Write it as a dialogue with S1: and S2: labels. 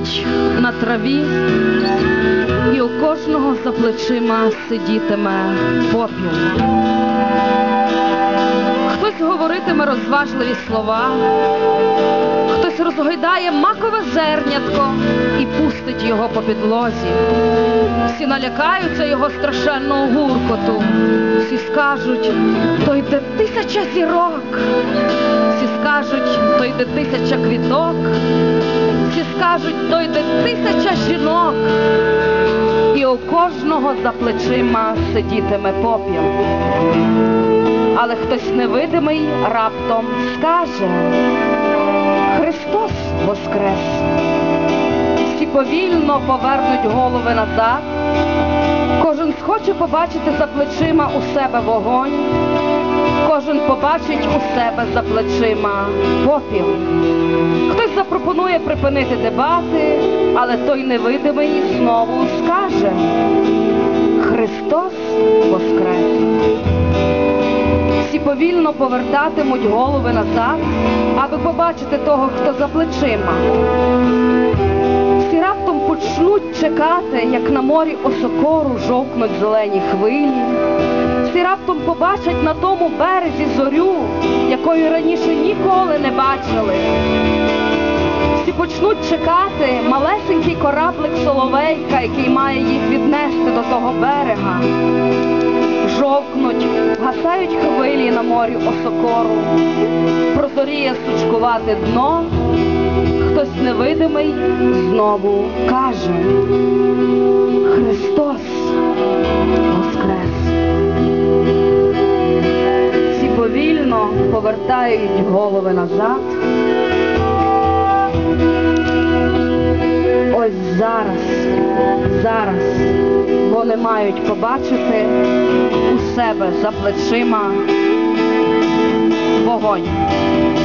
S1: лежатимуть на траві, і у кожного за плечима сидітиме попіл. Хтось говоритиме розважливі слова, хтось розгойдає макове зернятко і пустить його по підлозі. Всі налякаються його страшенного гуркоту. Всі скажуть, то йде 1000 зірок. Всі скажуть, то йде 1000 квіток. Всі скажуть, то йде 1000 жінок. І у кожного за плечима сидітиме попіл. Але хтось невидимий раптом скаже: Христос воскрес! Всі повільно повернуть голови назад. Кожен схоче побачити за плечима у себе вогонь. Кожен побачить у себе за плечима попіл. Хтось запропонує припинити дебати, але той невидимий знову скаже: Христос воскрес! Всі повільно повертатимуть голови назад, аби побачити того, хто за плечима. Всі раптом почнуть чекати, як на морі осокору жовкнуть зелені хвилі. Всі раптом побачать на тому березі зорю, якої раніше ніколи не бачили. Всі почнуть чекати малесенький кораблик соловейка, який має їх віднести до того берега. Жовкнуть, гасають хвилі на морі осокору, прозоріє сучкувате дно. Хтось невидимий знову каже: Христос воскрес! Всі повільно повертають голови назад. Ось зараз вони мають побачити у себе за плечима вогонь.